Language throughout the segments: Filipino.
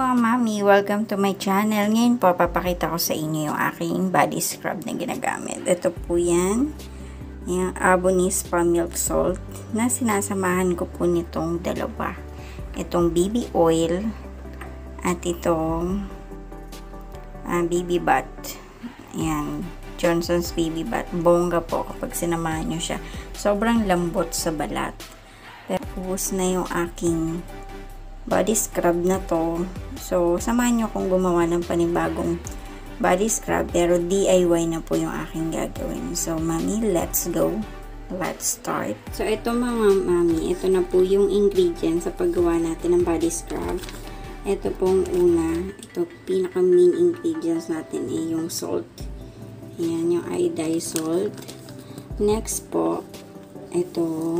mga mami, welcome to my channel. Ngayon po, papakita ko sa inyo yung aking body scrub na ginagamit. Ito po yan, yung Avon Spa Milk Salt na sinasamahan ko po nitong dalawa. Itong BB oil at itong BB Bath. Ayan, Johnson's BB Bath. Bongga po kapag sinamahan nyo siya. Sobrang lambot sa balat. Tapos na yung aking body scrub na to. So, samahan nyo kung gumawa ng panibagong body scrub. Pero DIY na po yung aking gagawin. So, mami, let's go. Let's start. So, ito mga mami, ito na po yung ingredients sa paggawa natin ng body scrub. Ito pong una, ito pinaka main ingredients natin ay yung salt. Ayan, yung iodized salt. Next po, ito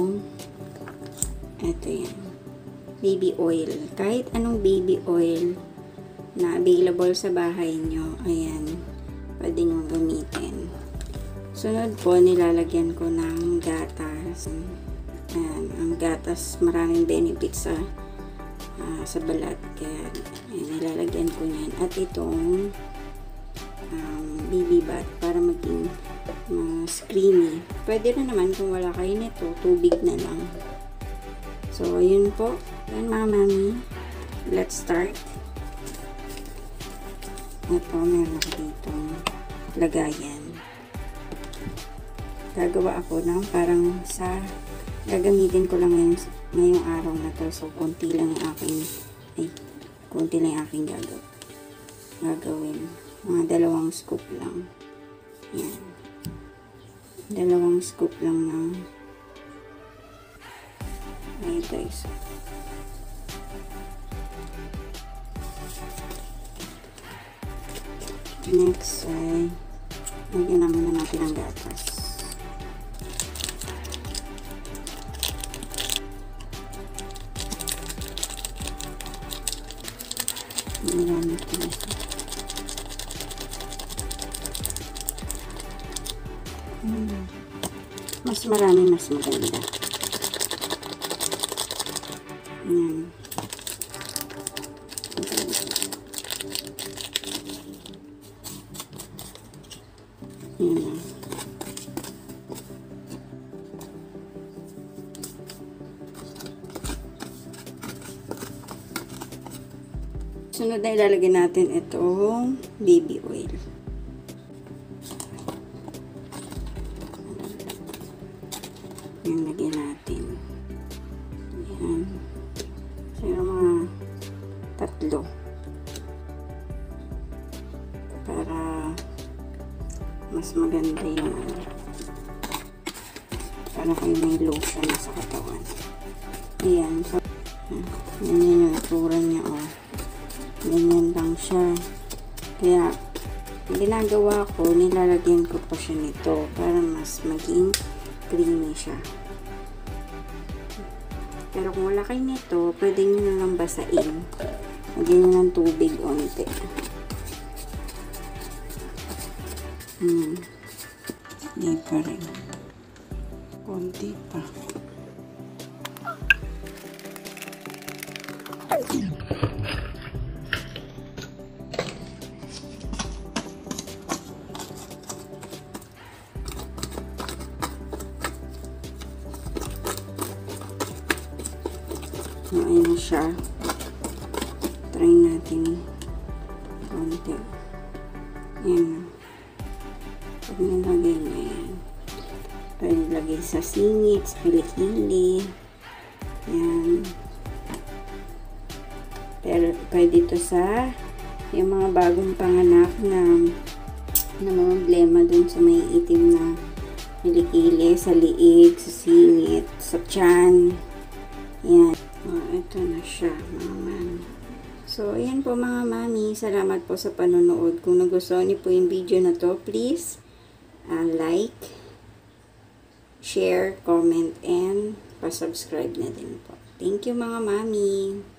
yan. Baby oil. Kahit anong baby oil na available sa bahay nyo, ayan, pwede nyo gamitin. Sunod po, nilalagyan ko ng gatas. Ayan, ang gatas, maraming benefits sa balat. Kaya, ayan, nilalagyan ko yan. At itong BB Bath para maging mas creamy. Pwede na naman kung wala kayo nito, tubig na lang. So, yun po. Yan mga mami. Let's start. Ito, meron ako dito lagayan. Gagawa ako ng parang gagamitin ko lang ngayong araw na to. So, konti lang yung aking gagawin. Mga 2 scoop lang. Yan. 2 scoop lang ng guys. Next ay lagyan naman natin ang gatas. Nilamit ko na siya. Mas marami, mas maganda. Ayan. Ayan. Sunod na ilalagay natin itong baby oil. Ayan, lagyan natin. Ayan. Pero mga 3 para mas maganda yung para kayo may lotion na sa katawan. Ayan. So, ganyan yung itsura niya. Oh. Ganyan lang siya. Kaya, ginagawa ko, nilalagyan ko pa siya nito para mas maging creamy siya. Pero kung wala kayo nito, pwede nyo na lang basain. Lagyan nyo ng tubig onte. Hindi pa rin. Konti pa. So, ayun na siya. Try natin konti. Ayan na. Pag nilagay na yan. Pwede lagay sa singit, sa kilikili. Ayan. Pero pwede ito sa yung mga bagong panganak na mga problema dun sa may itim na kilikili, sa liig, sa singit, sa tiyan. Ayan. Ito na siya, mga mami. So, ayan po mga mami. Salamat po sa panonood. Kung nagustuhan niyo po yung video na to, please like, share, comment, and pa-subscribe na din po. Thank you mga mami.